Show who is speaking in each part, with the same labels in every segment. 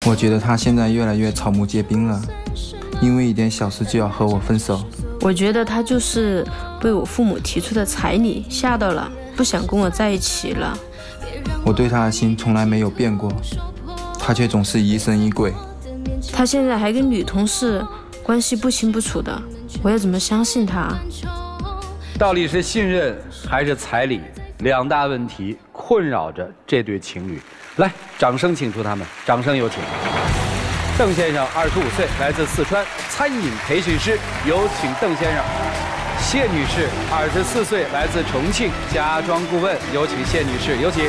Speaker 1: 我觉得他现在越来越草木皆兵了，因为一点小事就要和我分手。
Speaker 2: 我觉得他就是被我父母提出的彩礼吓到了，不想跟我在一起了。
Speaker 1: 我对他的心从来没有变过，他却总是疑神疑鬼。
Speaker 2: 他现在还跟女同事关系不清不楚的，我要怎么相信他？
Speaker 3: 到底是信任还是彩礼？两大问题困扰着这对情侣。来，掌声请出他们，掌声有请。邓先生，25岁，来自四川，餐饮培训师，有请邓先生。谢女士，24岁，来自重庆，家装顾问，有请谢女士，有请。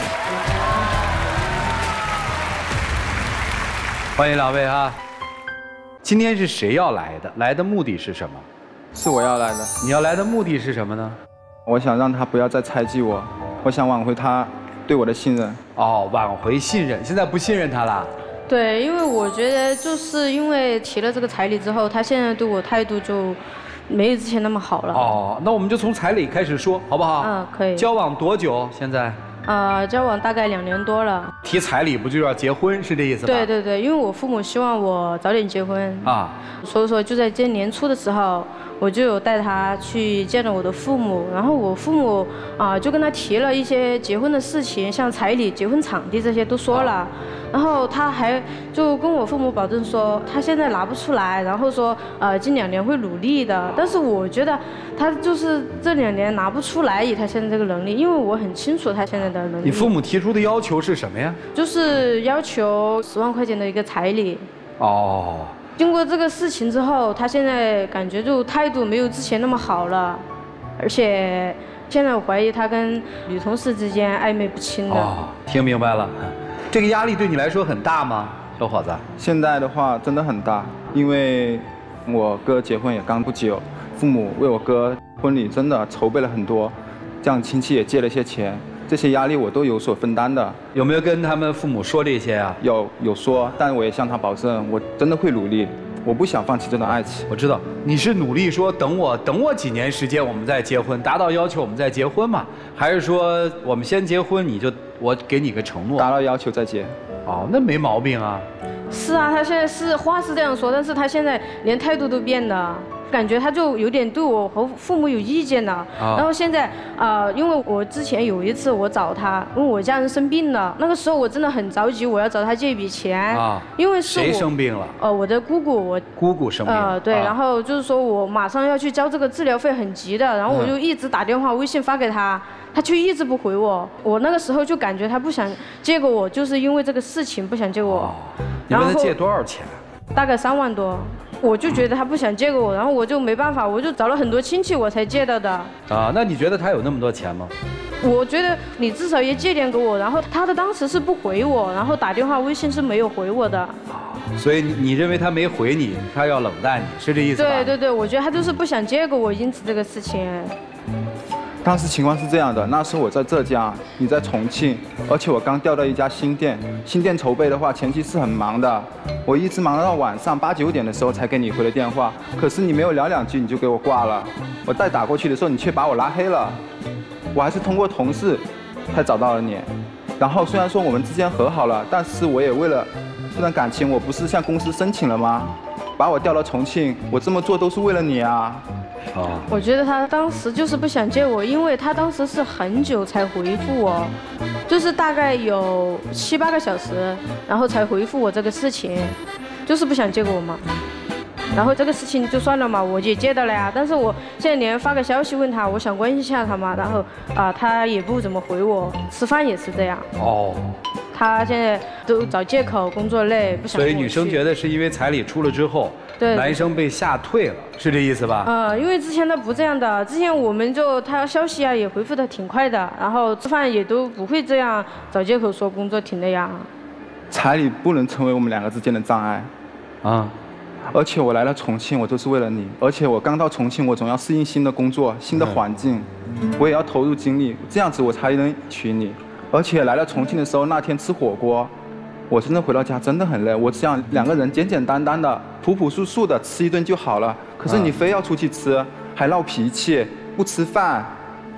Speaker 3: 欢迎两位哈。今天是谁要来的？来的目的是什么？
Speaker 4: 是我要来的。
Speaker 3: 你要来的目的是什么呢？
Speaker 4: 我想让他不要再猜忌我，我想挽回他对我的信任。
Speaker 3: 哦，挽回信任，现在不信任他了？
Speaker 2: 对，因为我觉得就是因为提了这个彩礼之后，他现在对我态度就没有之前那么好了。
Speaker 3: 哦，那我们就从彩礼开始说，好不好？
Speaker 2: 嗯，可以。
Speaker 3: 交往多久？现在？
Speaker 2: 交往大概2年多了。
Speaker 3: 提彩礼不就要结婚，是这意思吧？
Speaker 2: 对对对，因为我父母希望我早点结婚啊，所以说就在今年年初的时候，我就有带他去见了我的父母，然后我父母就跟他提了一些结婚的事情，像彩礼、结婚场地这些都说了，然后他还就跟我父母保证说他现在拿不出来，然后说近2年会努力的，但是我觉得他就是这2年拿不出来，以他现在这个能力，因为我很清楚他现在的能力。
Speaker 3: 你父母提出的要求是什么呀？
Speaker 2: 就是要求10万块钱的一个彩礼。
Speaker 3: 哦。
Speaker 2: 经过这个事情之后，他现在感觉就态度没有之前那么好了，而且现在我怀疑他跟女同事之间暧昧不清的。
Speaker 3: 哦，听明白了。这个压力对你来说很大吗，小伙子？
Speaker 4: 现在的话真的很大，因为我哥结婚也刚不久，父母为我哥婚礼真的筹备了很多，这样亲戚也借了些钱，这些压力我都有所分担的。
Speaker 3: 有没有跟他们父母说这些啊？
Speaker 4: 有说，但我也向他保证，我真的会努力，我不想放弃这段爱情。
Speaker 3: 我知道你是努力说等我几年时间，我们再结婚，达到要求我们再结婚嘛？还是说我们先结婚，我给你个承诺，
Speaker 4: 达到要求再结？
Speaker 3: 哦，那没毛病啊。
Speaker 2: 是啊，他现在是话是这样说，但是他现在连态度都变了。感觉他就有点对我和父母有意见了，然后现在因为我之前有一次我找他，因为我家人生病了，那个时候我真的很着急，我要找他借一笔钱，因为是我
Speaker 3: 谁生病了？
Speaker 2: 我的姑姑，
Speaker 3: 姑姑生病了，
Speaker 2: 对，然后就是说我马上要去交这个治疗费，很急的，然后我就一直打电话、微信发给他，他却一直不回我，我那个时候就感觉他不想借给我，就是因为这个事情不想借我。
Speaker 3: 你问他借多少钱？
Speaker 2: 大概3万多。我就觉得他不想借给我，然后我就没办法，我就找了很多亲戚我才借到的。
Speaker 3: 那你觉得他有那么多钱吗？
Speaker 2: 我觉得你至少也借点给我，然后他的当时是不回我，然后打电话、微信是没有回我的。
Speaker 3: 所以你认为他没回你，他要冷淡你，是这意思吧？
Speaker 2: 对对对，我觉得他就是不想借给我，因此这个事情。
Speaker 4: 当时情况是这样的，那时我在浙江，你在重庆，而且我刚调到一家新店，新店筹备的话前期是很忙的，我一直忙到晚上8、9点的时候才给你回了电话，可是你没有聊2句你就给我挂了，我再打过去的时候你却把我拉黑了，我还是通过同事才找到了你，然后虽然说我们之间和好了，但是我也为了这段感情，我不是向公司申请了吗？把我调到重庆，我这么做都是为了你啊。
Speaker 2: 我觉得他当时就是不想借我，因为他当时是很久才回复我，就是大概有7、8个小时，然后才回复我这个事情，就是不想借给我嘛。然后这个事情就算了嘛，我也借到了呀。但是我现在连发个消息问他，我想关心一下他嘛，然后他也不怎么回我，吃饭也是这样。他现在都找借口，工作累，不想。
Speaker 3: 所以女生觉得是因为彩礼出了之后，对，男生被吓退了，是这意思吧？
Speaker 2: 因为之前他不这样的，之前我们就他消息也回复的挺快的，然后吃饭也都不会这样找借口说工作挺累呀。
Speaker 4: 彩礼不能成为我们2个之间的障碍，而且我来了重庆，我都是为了你，而且我刚到重庆，我总要适应新的工作、新的环境，我也要投入精力，这样子我才能娶你。而且来了重庆的时候，那天吃火锅，我真的回到家真的很累，我只想2个人简简单单的、朴朴素素的吃一顿就好了。可是你非要出去吃，还闹脾气，不吃饭，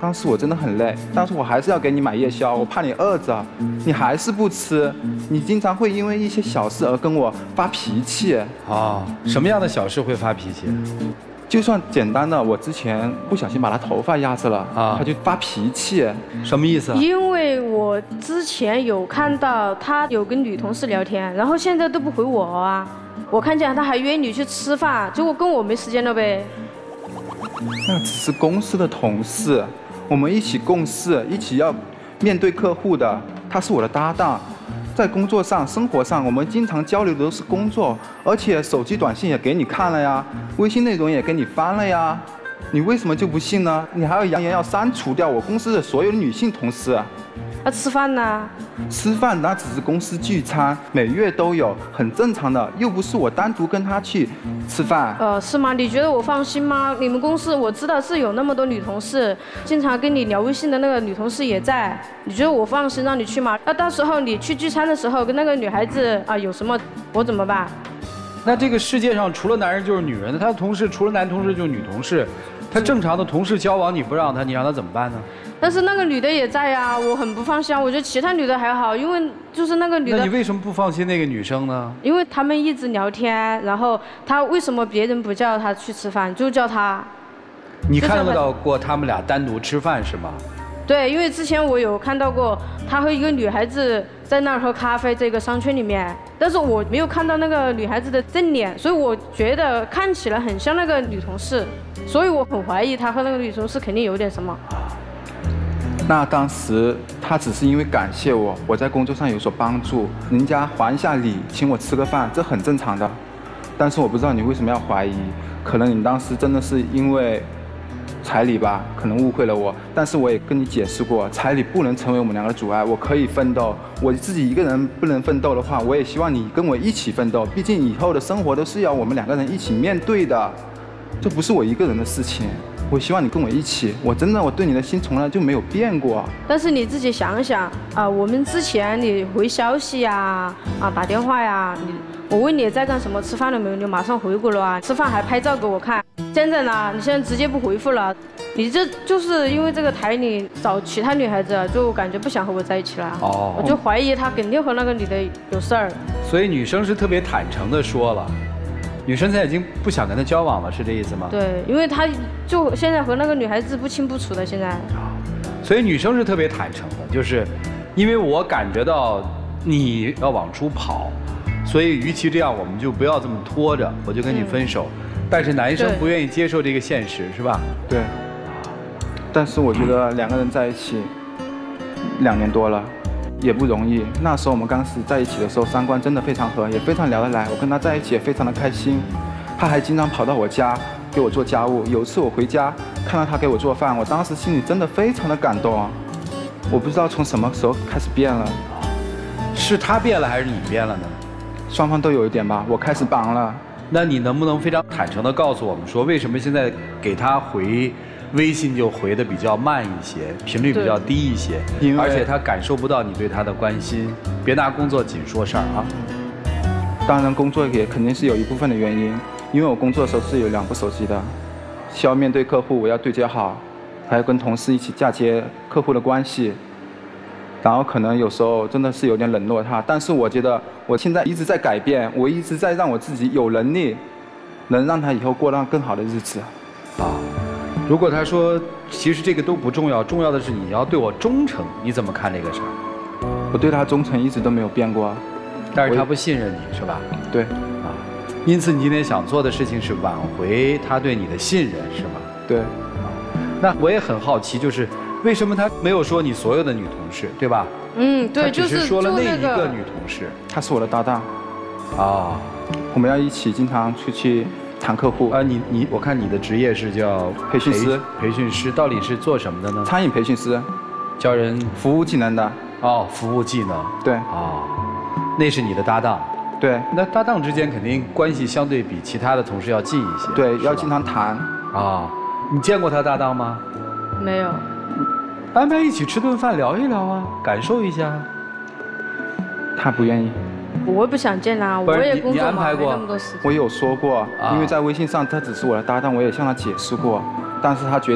Speaker 4: 当时我真的很累，但是我还是要给你买夜宵，我怕你饿着，你还是不吃，你经常会因为一些小事而跟我发脾气。
Speaker 3: 什么样的小事会发脾气？
Speaker 4: 就算简单的，我之前不小心把他头发压着了，他就发脾气。
Speaker 3: 什么意思？
Speaker 2: 因为我之前有看到他有跟女同事聊天，然后现在都不回我啊。我看见他还约你去吃饭，结果跟我没时间了呗。
Speaker 4: 那只是公司的同事，我们一起共事，一起要面对客户的。他是我的搭档，在工作上、生活上，我们经常交流的都是工作，而且手机短信也给你看了呀，微信内容也给你翻了呀，你为什么就不信呢？你还要扬言要删除掉我公司的所有的女性同事。
Speaker 2: 那吃饭呢？
Speaker 4: 吃饭那只是公司聚餐，每月都有，很正常的，又不是我单独跟他去吃饭。
Speaker 2: 是吗？你觉得我放心吗？你们公司我知道是有那么多女同事，经常跟你聊微信的那个女同事也在，你觉得我放心让你去吗？那到时候你去聚餐的时候跟那个女孩子有什么，我怎么办？
Speaker 3: 那这个世界上除了男人就是女人，他的同事除了男同事就是女同事，他正常的同事交往你不让他，你让他怎么办呢？
Speaker 2: 但是那个女的也在呀，我很不放心。我觉得其他女的还好，因为就是那个女的。
Speaker 3: 那你为什么不放心那个女生呢？
Speaker 2: 因为他们一直聊天，然后他为什么别人不叫他去吃饭，就叫他？
Speaker 3: 你看到过他们俩单独吃饭是吗？
Speaker 2: 对，因为之前我有看到过他和一个女孩子在那儿喝咖啡，这个商圈里面，但是我没有看到那个女孩子的正脸，所以我觉得看起来很像那个女同事，所以我很怀疑他和那个女同事肯定有点什么。
Speaker 4: 那当时他只是因为感谢我，我在工作上有所帮助，人家还一下礼，请我吃个饭，这很正常的。但是我不知道你为什么要怀疑，可能你当时真的是因为彩礼吧，可能误会了我。但是我也跟你解释过，彩礼不能成为我们两个的阻碍，我可以奋斗。我自己一个人不能奋斗的话，我也希望你跟我一起奋斗。毕竟以后的生活都是要我们两个人一起面对的，这不是我一个人的事情。我希望你跟我一起，我对你的心从来就没有变过。
Speaker 2: 但是你自己想想我们之前你回消息呀，打电话呀，我问你在干什么，吃饭了没有，你马上回过了啊，吃饭还拍照给我看。现在呢，你现在直接不回复了，你这就是因为这个台你找其他女孩子，就感觉不想和我在一起了。我就怀疑他肯定和那个女的有事儿。
Speaker 3: 所以女生是特别坦诚的说了。女生现在已经不想跟他交往了，是这意思吗？
Speaker 2: 对，因为他就现在和那个女孩子不清不楚的现在。
Speaker 3: 所以女生是特别坦诚的，就是因为我感觉到你要往出跑，所以与其这样，我们就不要这么拖着，我就跟你分手。但是男生不愿意接受这个现实，是吧？
Speaker 4: 对。但是我觉得两个人在一起2年多了。也不容易。那时候我们刚开始在一起的时候，三观真的非常合，也非常聊得来。我跟他在一起也非常的开心，他还经常跑到我家给我做家务。有一次我回家看到他给我做饭，我当时心里真的非常的感动。我不知道从什么时候开始变了，
Speaker 3: 是他变了还是你变了呢？
Speaker 4: 双方都有一点吧。我开始忙了。
Speaker 3: 那你能不能非常坦诚地告诉我们说，为什么现在给他回微信就回的比较慢一些，频率比较低一些，而且他感受不到你对他的关心。别拿工作紧说事儿啊。
Speaker 4: 当然，工作也肯定是有一部分的原因，因为我工作的时候是有2部手机的，需要面对客户，我要对接好，还要跟同事一起嫁接客户的关系。然后可能有时候真的是有点冷落他，但是我觉得我现在一直在改变，我一直在让我自己有能力，能让他以后过上更好的日子。
Speaker 3: 如果他说其实这个都不重要，重要的是你要对我忠诚，你怎么看这个事儿？
Speaker 4: 我对他忠诚一直都没有变过，
Speaker 3: 但是他不信任你是吧？
Speaker 4: 对。
Speaker 3: 因此你今天想做的事情是挽回他对你的信任是吗？
Speaker 4: 对。
Speaker 3: 那我也很好奇，就是为什么他没有说你所有的女同事，对吧？
Speaker 2: 对，
Speaker 3: 他只是说了那一个女同事。
Speaker 4: 她是我的搭档。我们要一起经常出去谈客户。
Speaker 3: 我看你的职业是叫
Speaker 4: 培训师。
Speaker 3: 培训师到底是做什么的呢？
Speaker 4: 餐饮培训师，
Speaker 3: 教人
Speaker 4: 服务技能的。
Speaker 3: 服务技能。
Speaker 4: 对。
Speaker 3: 那是你的搭档。
Speaker 4: 对。
Speaker 3: 那搭档之间肯定关系相对比其他的同事要近一些。
Speaker 4: 对，要经常谈。
Speaker 3: 你见过他搭档吗？
Speaker 2: 没有。
Speaker 3: 安排一起吃顿饭聊一聊啊，感受一下。
Speaker 4: 他不愿意。
Speaker 2: 我不想见他，我也工作忙，没那么多时间。
Speaker 4: 我有说过，因为在微信上他只是我的搭档，我也向他解释过，但是他觉得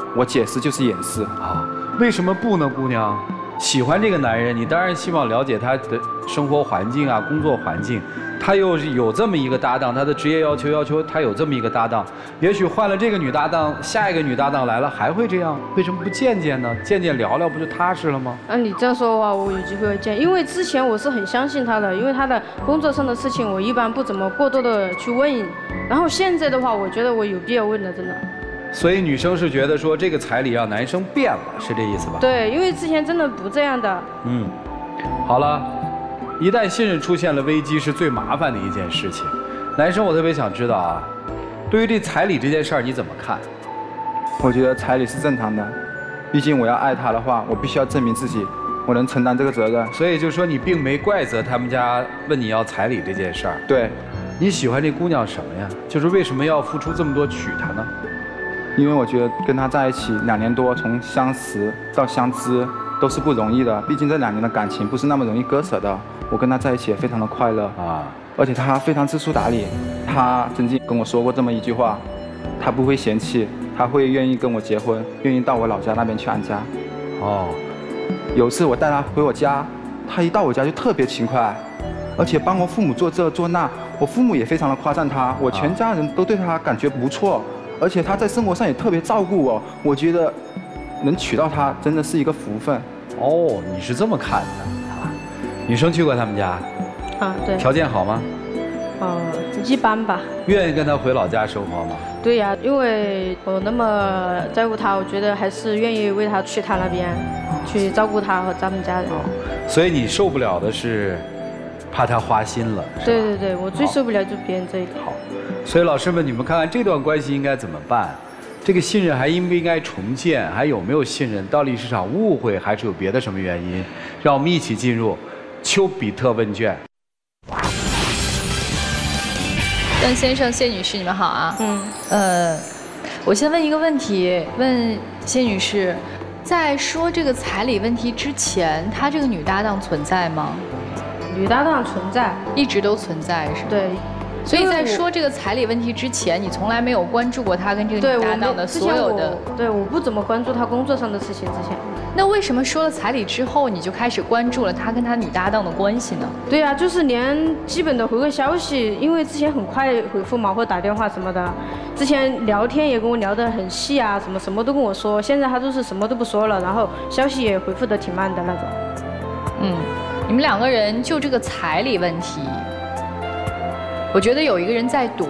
Speaker 4: 我解释就是掩饰。
Speaker 3: 啊，为什么不呢，姑娘？喜欢这个男人，你当然希望了解他的生活环境啊，工作环境。他又有这么一个搭档，他的职业要求他有这么一个搭档。也许换了这个女搭档，下一个女搭档来了还会这样？为什么不见见呢？见见聊聊不就踏实了吗？
Speaker 2: 你这样说的话，我有机会会见，因为之前我是很相信他的，因为他的工作上的事情我一般不怎么过多的去问。然后现在的话，我觉得我有必要问了，真的。
Speaker 3: 所以女生是觉得说这个彩礼让男生变了，是这意思吧？
Speaker 2: 对，因为之前真的不这样的。
Speaker 3: 好了，一旦信任出现了危机，是最麻烦的一件事情。男生，我特别想知道啊，对于这彩礼这件事儿你怎么看？
Speaker 4: 我觉得彩礼是正常的，毕竟我要爱他的话，我必须要证明自己，我能承担这个责任。
Speaker 3: 所以就说你并没怪责他们家问你要彩礼这件事儿。
Speaker 4: 对。
Speaker 3: 你喜欢这姑娘什么呀？就是为什么要付出这么多娶她呢？
Speaker 4: 因为我觉得跟她在一起2年多，从相识到相知都是不容易的，毕竟这2年的感情不是那么容易割舍的。我跟她在一起也非常的快乐啊，而且她非常知书达理。她曾经跟我说过这么一句话，她不会嫌弃，她会愿意跟我结婚，愿意到我老家那边去安家。哦，有一次我带她回我家，她一到我家就特别勤快，而且帮我父母做这做那，我父母也非常的夸赞她，我全家人都对她感觉不错。而且他在生活上也特别照顾我，我觉得能娶到她真的是一个福分。
Speaker 3: 哦，你是这么看的啊？女生去过他们家？
Speaker 2: 啊，对。
Speaker 3: 条件好吗？
Speaker 2: 一般吧。
Speaker 3: 愿意跟他回老家生活吗？
Speaker 2: 对呀，因为我那么在乎他，我觉得还是愿意为他去他那边，去照顾他和咱们家人。
Speaker 3: 所以你受不了的是，怕他花心了。
Speaker 2: 对对对，我最受不了就是别人这一点。
Speaker 3: 好。所以老师们，你们看看这段关系应该怎么办？这个信任还应不应该重建？还有没有信任？到底是场误会，还是有别的什么原因？让我们一起进入丘比特问卷。
Speaker 5: 邓先生、谢女士，你们好啊。我先问一个问题，问谢女士，在说这个彩礼问题之前，她这个女搭档存在吗？
Speaker 2: 女搭档存在，
Speaker 5: 一直都存在，是吧？
Speaker 2: 对。
Speaker 5: 所以在说这个彩礼问题之前，你从来没有关注过他跟这个女搭档的所有的。
Speaker 2: 对，我不怎么关注他工作上的事情之前。
Speaker 5: 那为什么说了彩礼之后，你就开始关注了他跟他女搭档的关系呢？
Speaker 2: 对呀，就是连基本的回个消息，因为之前很快回复嘛，或打电话什么的。之前聊天也跟我聊得很细啊，什么都跟我说。现在他都是什么都不说了，然后消息也回复得挺慢的那种。
Speaker 5: 你们2个人就这个彩礼问题。我觉得有一个人在躲。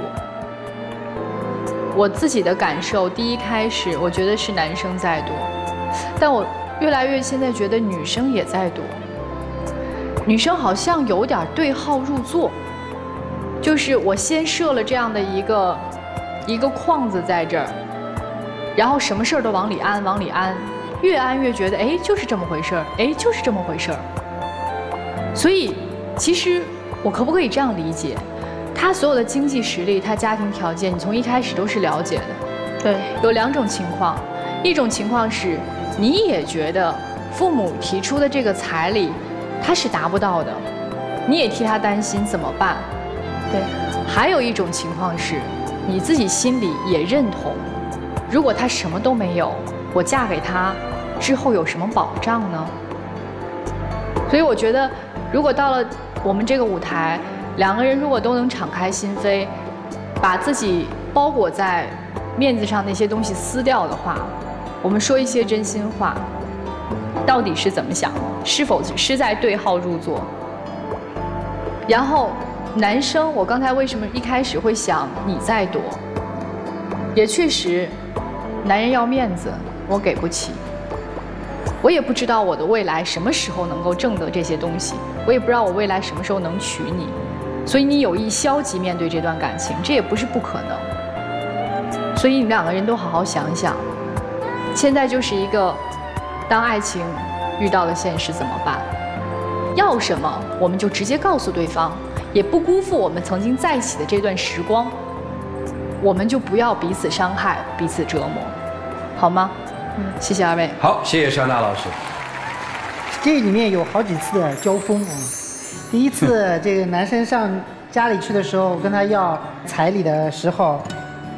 Speaker 5: 我自己的感受，第一开始我觉得是男生在躲，但我越来越现在觉得女生也在躲。女生好像有点对号入座，就是我先设了这样的一个框子在这儿，然后什么事儿都往里安，往里安，越安越觉得哎就是这么回事儿，哎就是这么回事儿。所以其实我可不可以这样理解？他所有的经济实力，他家庭条件，你从一开始都是了解的。
Speaker 2: 对，
Speaker 5: 有2种情况，一种情况是你也觉得父母提出的这个彩礼，他是达不到的，你也替他担心怎么办？
Speaker 2: 对。
Speaker 5: 还有一种情况是，你自己心里也认同，如果他什么都没有，我嫁给他之后有什么保障呢？所以我觉得，如果到了我们这个舞台，2个人如果都能敞开心扉，把自己包裹在面子上那些东西撕掉的话，我们说一些真心话，到底是怎么想的？是否是在对号入座？然后男生，我刚才为什么一开始会想你在躲？也确实，男人要面子，我给不起。我也不知道我的未来什么时候能够挣得这些东西，我也不知道我未来什么时候能娶你。所以你有意消极面对这段感情，这也不是不可能。所以你们2个人都好好想想，现在就是一个，当爱情遇到了现实怎么办？要什么我们就直接告诉对方，也不辜负我们曾经在一起的这段时光。我们就不要彼此伤害、彼此折磨，好吗？谢谢2位。
Speaker 3: 好，谢谢尚娜老师。
Speaker 6: 这里面有好几次的交锋啊。第一次，这个男生上家里去的时候，跟他要彩礼的时候，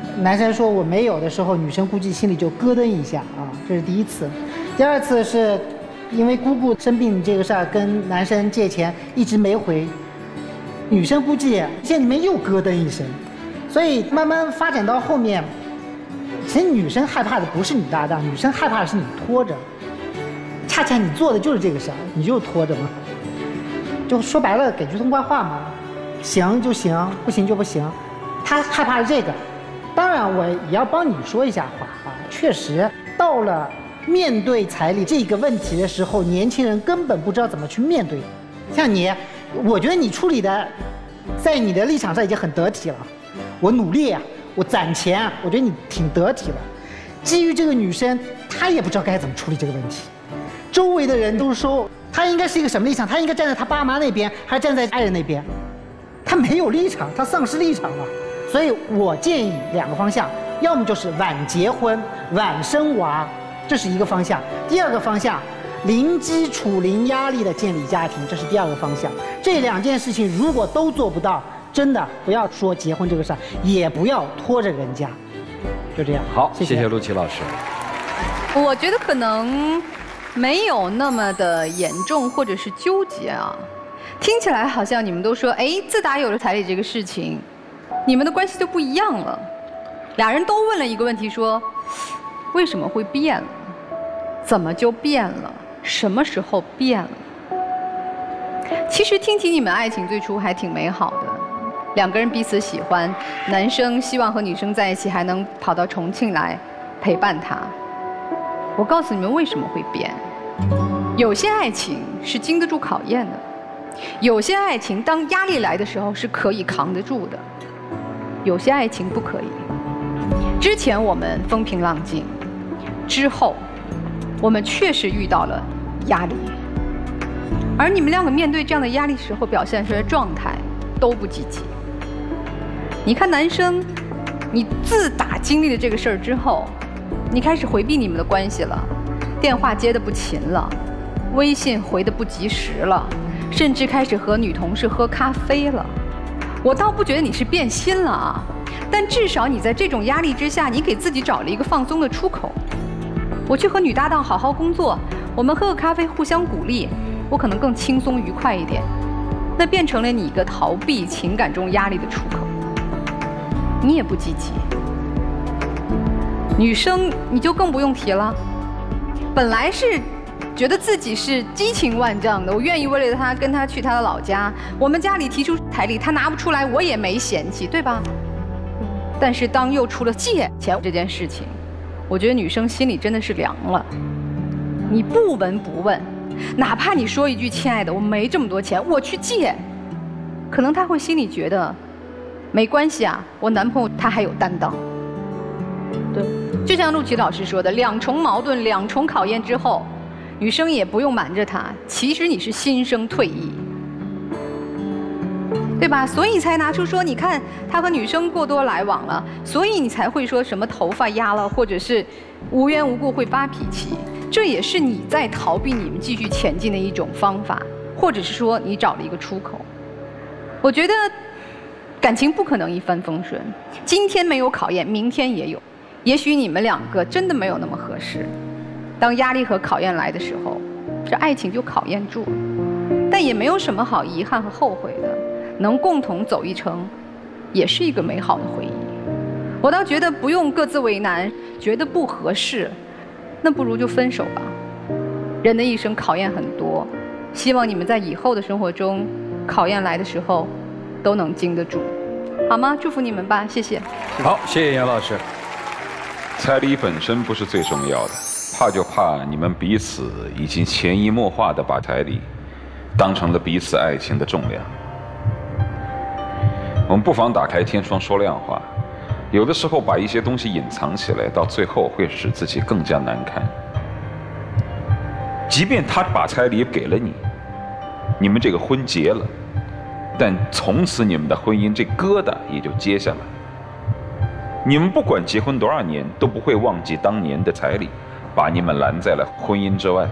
Speaker 6: 男生说我没有的时候，女生估计心里就咯噔一下啊，这是第一次。第二次是因为姑姑生病这个事儿跟男生借钱一直没回，女生估计心里面又咯噔一声，所以慢慢发展到后面，其实女生害怕的不是你搭档，女生害怕的是你拖着，恰恰你做的就是这个事儿，你就拖着嘛，就说白了给句痛快话嘛，行就行，不行就不行，她害怕这个。当然我也要帮你说一下话啊，确实到了面对彩礼这个问题的时候，年轻人根本不知道怎么去面对。像你，我觉得你处理的，在你的立场上已经很得体了。我努力啊，我攒钱啊，我觉得你挺得体的。基于这个女生，她也不知道该怎么处理这个问题。周围的人都说她应该是一个什么立场？她应该站在她爸妈那边，还是站在爱人那边？她没有立场，她丧失立场了。所以我建议2个方向，要么就是晚结婚、晚生娃，这是一个方向；第二个方向，零基础、零压力的建立家庭，这是第二个方向。这2件事情如果都做不到，真的不要说结婚这个事儿，也不要拖着人家。就这样。
Speaker 3: 好，谢谢陆琪老师。
Speaker 5: 我觉得可能没有那么的严重或者是纠结啊。听起来好像你们都说，哎，自打有了彩礼这个事情，你们的关系就不一样了。俩人都问了一个问题，说为什么会变了？怎么就变了？什么时候变了？其实听起你们爱情最初还挺美好的，2个人彼此喜欢，男生希望和女生在一起，还能跑到重庆来陪伴她。我告诉你们为什么会变。有些爱情是经得住考验的，有些爱情当压力来的时候是可以扛得住的，有些爱情不可以。之前我们风平浪静，之后我们确实遇到了压力，而你们2个面对这样的压力时候表现出来的状态都不积极。你看男生，你自打经历了这个事儿之后，你开始回避你们的关系了，电话接得不勤了，微信回得不及时了，甚至开始和女同事喝咖啡了。我倒不觉得你是变心了啊，但至少你在这种压力之下，你给自己找了一个放松的出口。我去和女搭档好好工作，我们喝个咖啡互相鼓励，我可能更轻松愉快一点。那变成了你一个逃避情感中压力的出口，你也不积极。女生你就更不用提了，本来是觉得自己是激情万丈的，我愿意为了他跟他去他的老家，我们家里提出彩礼，他拿不出来我也没嫌弃，对吧？但是当又出了借钱这件事情，我觉得女生心里真的是凉了。你不闻不问，哪怕你说一句亲爱的我没这么多钱，我去借，可能她会心里觉得没关系啊，我男朋友他还有担当。对，就像陆琪老师说的，2重矛盾、2重考验之后，女生也不用瞒着他，其实你是心生退意，对吧？所以才拿出说，你看他和女生过多来往了，所以你才会说什么头发压了，或者是无缘无故会发脾气，这也是你在逃避你们继续前进的一种方法，或者是说你找了一个出口。我觉得感情不可能一帆风顺，今天没有考验，明天也有。也许你们2个真的没有那么合适，当压力和考验来的时候，这爱情就考验住了。但也没有什么好遗憾和后悔的，能共同走一程，也是一个美好的回忆。我倒觉得不用各自为难，觉得不合适，那不如就分手吧。人的一生考验很多，希望你们在以后的生活中，考验来的时候，都能经得住，好吗？祝福你们吧，谢谢。
Speaker 3: 好，谢谢杨老师。
Speaker 7: 彩礼本身不是最重要的，怕就怕你们彼此已经潜移默化地把彩礼当成了彼此爱情的重量。我们不妨打开天窗说亮话，有的时候把一些东西隐藏起来，到最后会使自己更加难堪。即便他把彩礼给了你，你们这个婚结了，但从此你们的婚姻这疙瘩也就接下来。你们不管结婚多少年，都不会忘记当年的彩礼，把你们拦在了婚姻之外。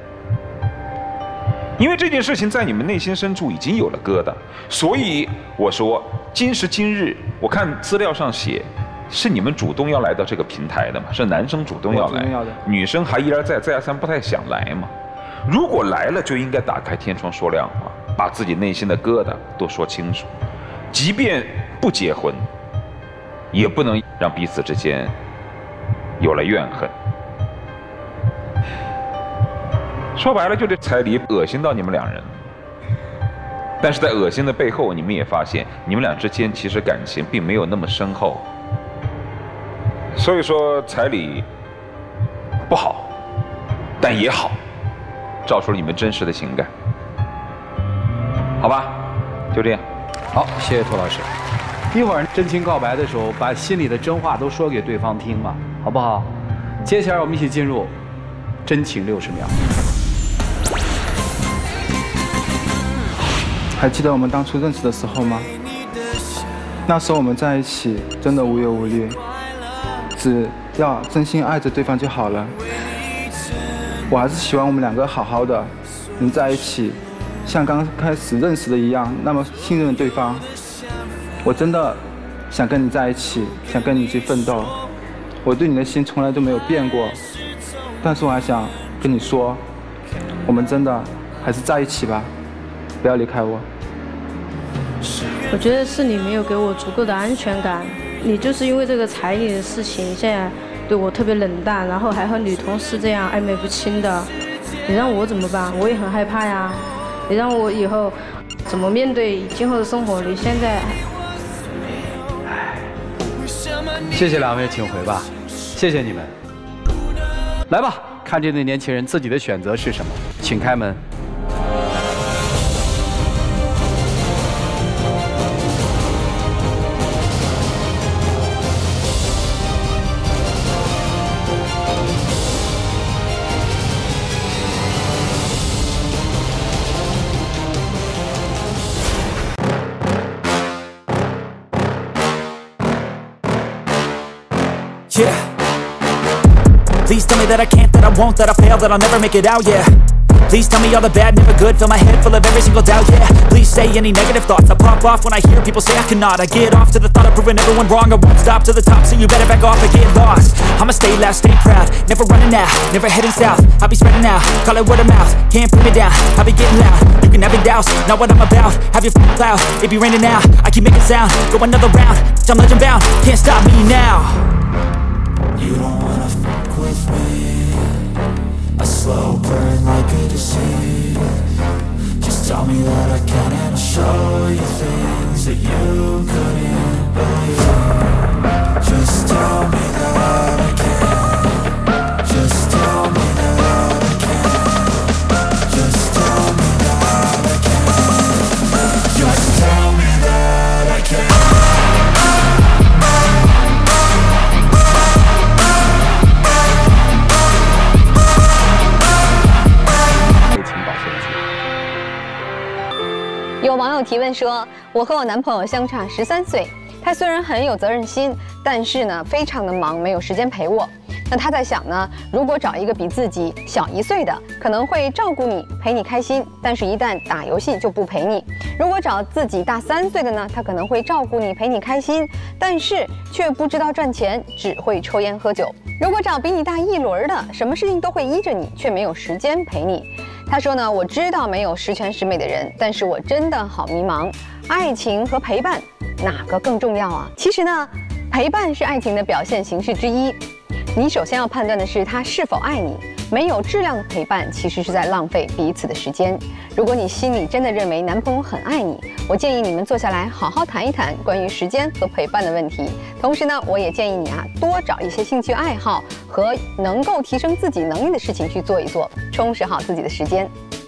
Speaker 7: 因为这件事情在你们内心深处已经有了疙瘩，所以我说今时今日，我看资料上写， 是你们主动要来到这个平台的嘛？是男生主动要来，女生还一而再再而三不太想来嘛？如果来了，就应该打开天窗说亮话，把自己内心的疙瘩都说清楚。即便不结婚，也不能让彼此之间有了怨恨。说白了，就这彩礼恶心到你们两人。但是在恶心的背后，你们也发现，你们俩之间其实感情并没有那么深厚。所以说，彩礼不好，但也好，照出了你们真实的情感。好吧，就这样。
Speaker 3: 好，谢谢涂老师。一会儿真情告白的时候，把心里的真话都说给对方听嘛，好不好？接下来我们一起进入真情60秒。
Speaker 4: 还记得我们当初认识的时候吗？那时候我们在一起真的无忧无虑，只要真心爱着对方就好了。我还是希望我们两个好好的，能在一起，像刚开始认识的一样，那么信任对方。我真的想跟你在一起，想跟你去奋斗。我对你的心从来都没有变过，但是我还想跟你说，我们真的还是在一起吧，不要离开我。
Speaker 2: 我觉得是你没有给我足够的安全感，你就是因为这个彩礼的事情，现在对我特别冷淡，然后还和女同事这样暧昧不清的，你让我怎么办？我也很害怕呀。你让我以后怎么面对今后的生活？你现在，
Speaker 3: 谢谢两位，请回吧，谢谢你们。来吧，看这对年轻人自己的选择是什么，请开门。
Speaker 8: Yeah. Please tell me that I can't, that I won't, that I fail, that I'll never make it out, yeah. Please tell me all the bad, never good, fill my head full of every single doubt, yeah. Please say any negative thoughts, I pop off when I hear people say I cannot. I get off to the thought of proving everyone wrong, I won't stop to the top, so you better back off and get lost. I'ma stay loud, stay proud, never running out, never heading south. I'll be spreading out, call it word of mouth, can't put me down, I'll be getting loud. You can have it douse, not what I'm about, have your cloud, it be raining now. I keep making sound, go another round, I'm legend bound, can't stop me now. You don't wanna fuck with me, a slow burn like a disease. Just tell me that I can and I'll show you things that you couldn't believe. Just tell me that I can. Just tell me that I can. Just tell me that I can. Just tell me that I can.
Speaker 9: 有网友提问说，我和我男朋友相差13岁，他虽然很有责任心，但是呢非常的忙，没有时间陪我。那他在想呢，如果找一个比自己小1岁的，可能会照顾你，陪你开心，但是一旦打游戏就不陪你；如果找自己大3岁的呢，他可能会照顾你，陪你开心，但是却不知道赚钱，只会抽烟喝酒。如果找比你大1轮的，什么事情都会依着你，却没有时间陪你。他说呢，我知道没有十全十美的人，但是我真的好迷茫，爱情和陪伴哪个更重要啊？其实呢，陪伴是爱情的表现形式之一。你首先要判断的是他是否爱你，没有质量的陪伴其实是在浪费彼此的时间。如果你心里真的认为男朋友很爱你，我建议你们坐下来好好谈一谈关于时间和陪伴的问题。同时呢，我也建议你多找一些兴趣爱好和能够提升自己能力的事情去做一做，充实好自己的时间。